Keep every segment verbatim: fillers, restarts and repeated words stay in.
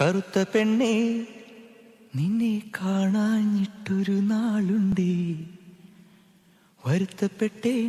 കറുത്ത പെണ്ണേ നിന്നെ കാണാഞ്ഞിട്ടൊരു നാളുണ്ടേ വരുത്തപ്പെട്ടേൻ.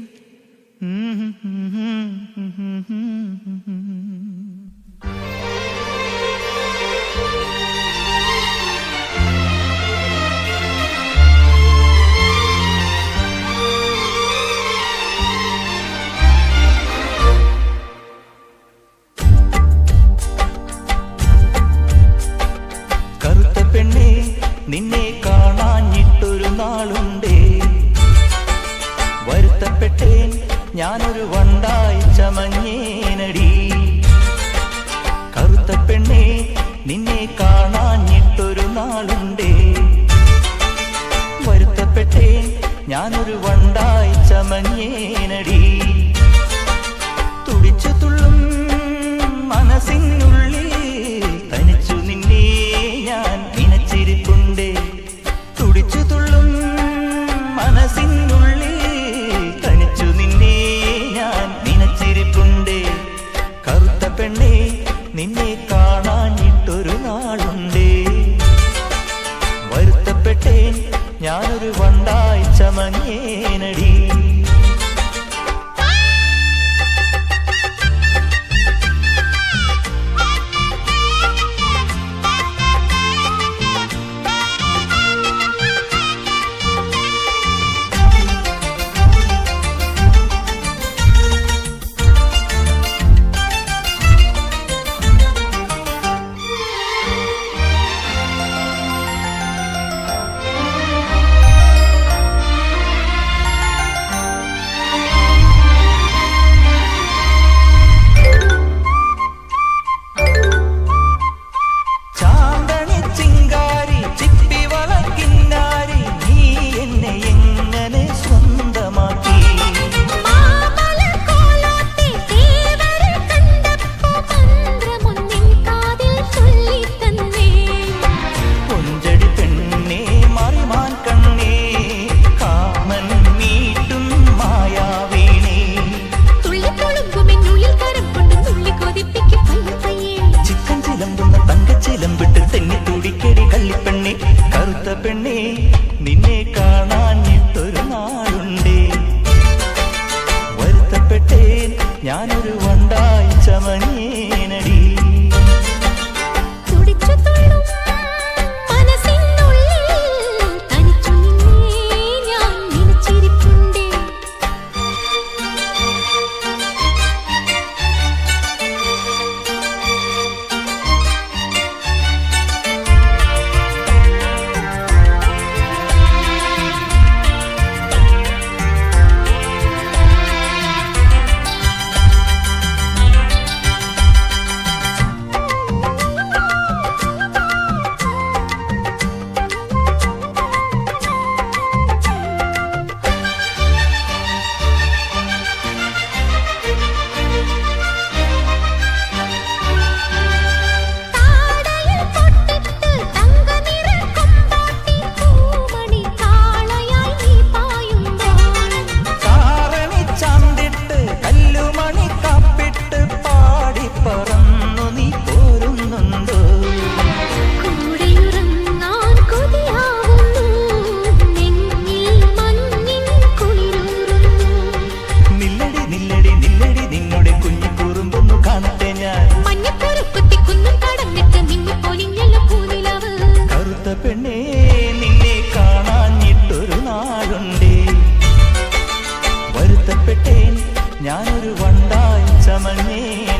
പെണ്ണേ നിന്നെ കാണാഞ്ഞിട്ടൊരു നാളുണ്ടേ വരുത്തപ്പെട്ടേൻ ഞാനൊരു വണ്ടായി ചമഞ്ഞേനടി. കറുത്ത പെണ്ണേ നിന്നെ കാണാഞ്ഞിട്ടൊരു നാളുണ്ടേ വരുത്തപ്പെട്ടേൻ ഞാനൊരു വണ്ടായി ചമഞ്ഞേനടി. തുടിച്ചു തുള്ളും മനസ്സിനുള്ളിൽ തനിച്ചു നിന്നെ ഞാൻ നിനച്ചിരിപ്പുണ്ടേ. തുടിച്ചു തുള്ളും മനസ്സിനുള്ളിൽ തനിച്ചു നിന്നെ ഞാൻ നിനച്ചിരിപ്പുണ്ടേ. കറുത്ത പെണ്ണേ നിന്നെ കാണാഞ്ഞിട്ടൊരു നാളുണ്ടേ വരുത്തപ്പെട്ടേൻ ഞാനൊരു വണ്ടായി ചമഞ്ഞേനടി. കറുത്ത പെണ്ണേ നിന്നെ കാണാഞ്ഞിട്ടൊരു നാളുണ്ടേ വരുത്തപ്പെട്ടേൻ ഞാനൊരു വണ്ടായി ചമഞ്ഞേനടി. പെണ്ണേ നിന്നെ കാണാഞ്ഞിട്ടൊരു നാളുണ്ടേ വരുത്തപ്പെട്ടേൻ ഞാനൊരു വണ്ടായി ചമഞ്ഞേ.